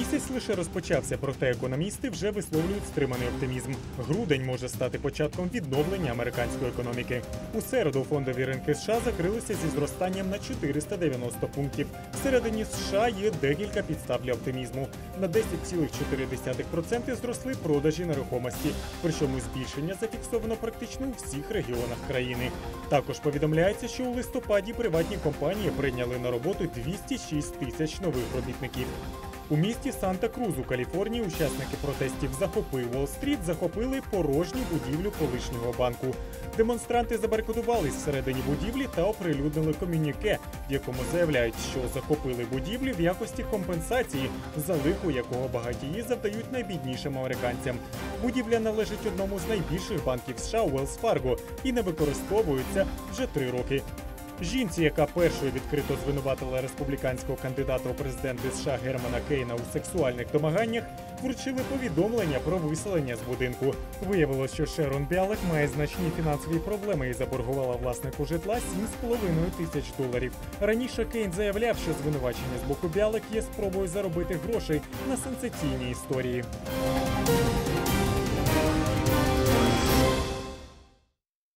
Місяць лише розпочався, проте економісти вже висловлюють стриманий оптимізм. Грудень може стати початком відновлення американської економіки. У середу фондові ринки США закрилися зі зростанням на 490 пунктів. Всередині США є декілька підстав для оптимізму. На 10,4% зросли продажі нерухомості, причому збільшення зафіксовано практично у всіх регіонах країни. Також повідомляється, що у листопаді приватні компанії прийняли на роботу 206 тисяч нових робітників. У місті Санта-Крус у Каліфорнії учасники протестів «Захопи Уолл-стріт» захопили порожню будівлю колишнього банку. Демонстранти забарикадувались всередині будівлі та оприлюднили комюніке, в якому заявляють, що захопили будівлю в якості компенсації за лихо, якого багатії завдають найбіднішим американцям. Будівля належить одному з найбільших банків США Уеллс Фарго і не використовується вже 3 роки. Жінці, яка першою відкрито звинуватила республіканського кандидата у президенти США Германа Кейна у сексуальних домаганнях, вручили повідомлення про виселення з будинку. Виявилось, що Шерон Бялек має значні фінансові проблеми і заборгувала власнику житла $7,5 тисяч. Раніше Кейн заявляв, що звинувачення з боку Бялек є спробою заробити грошей на сенсаційній історії.